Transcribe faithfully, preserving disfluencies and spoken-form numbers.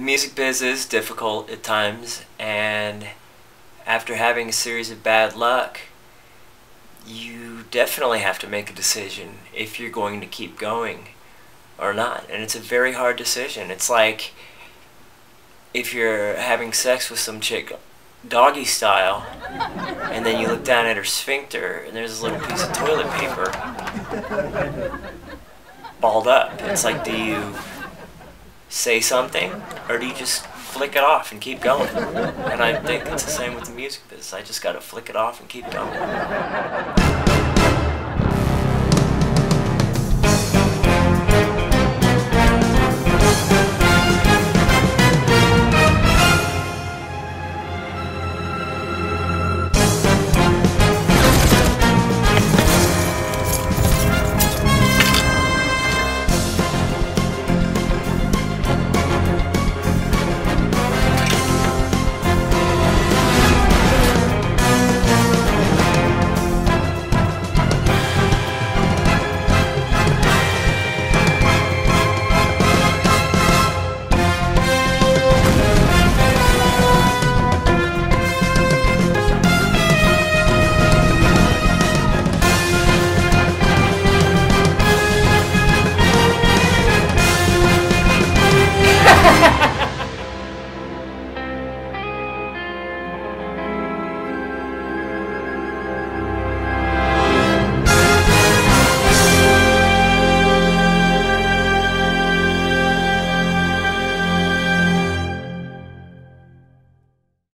music biz is difficult at times, and after having a series of bad luck, you definitely have to make a decision if you're going to keep going or not. And it's a very hard decision. It's like if you're having sex with some chick doggy style, and then you look down at her sphincter and there's a little piece of toilet paper balled up. It's like, do you say something, or do you just flick it off and keep going? And I think it's the same with the music business. I just gotta flick it off and keep going.